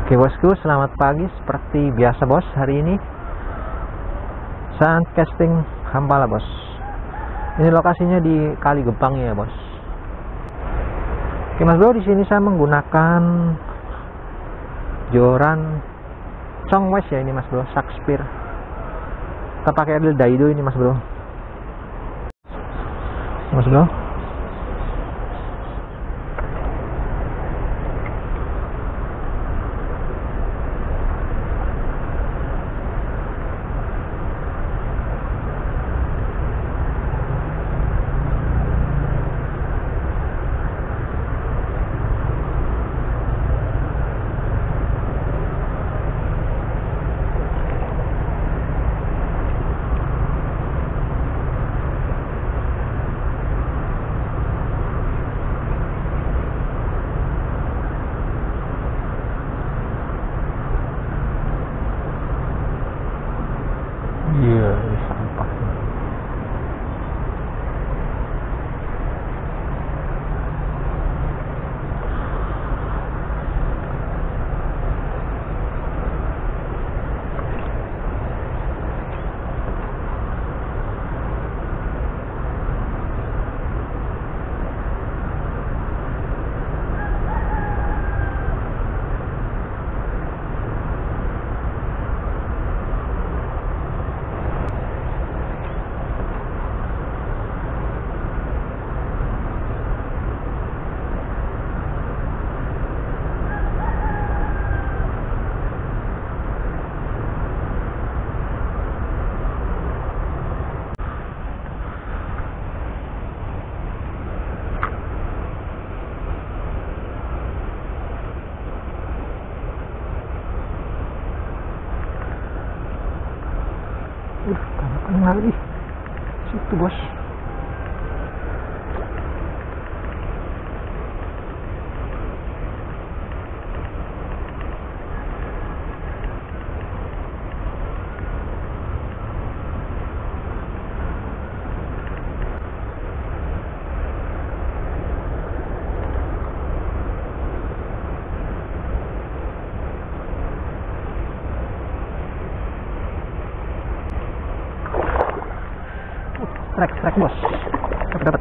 Oke bosku, selamat pagi. Seperti biasa bos, hari ini saat casting Hampala bos. Ini lokasinya di Kali Gebang ya bos. Oke mas bro, di sini saya menggunakan joran Chongwes ya ini mas bro, Shakespeare. Kita pakai reel Daido ini mas bro. Mas bro. Iya, ini sampah. Kanan lagi situ bos. Strike bos, dapat.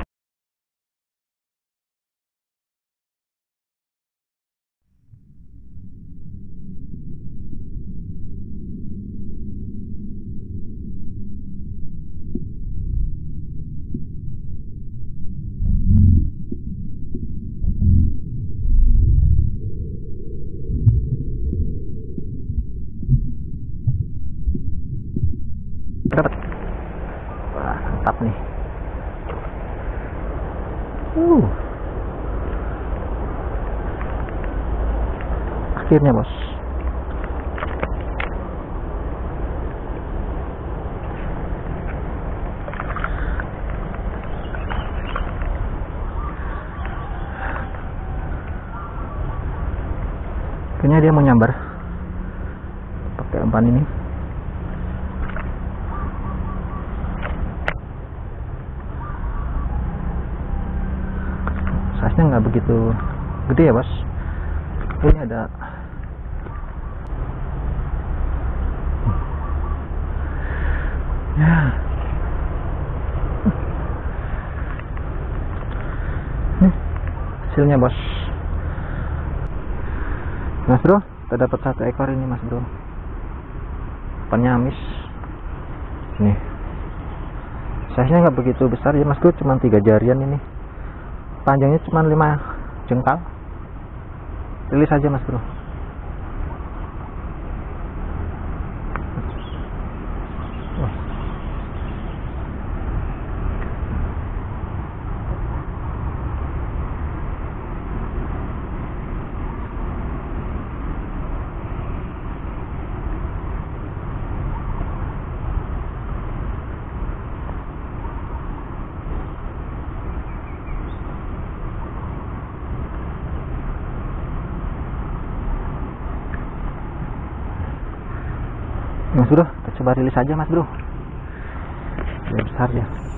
Wah, mantap nih. Akhirnya bos. Kayaknya dia mau nyambar pakai umpan ini. Size-nya nggak begitu gede ya bos. Ini ada ya. Nih hasilnya bos. Mas bro, kita dapat satu ekor ini mas bro. Penyamis. Nih. Size-nya nggak begitu besar ya mas bro, cuma 3 jarian ini. Panjangnya cuma 5 jengkal. Rilis aja mas bro. Mas bro, kita coba rilis aja mas bro. Biar besar ya.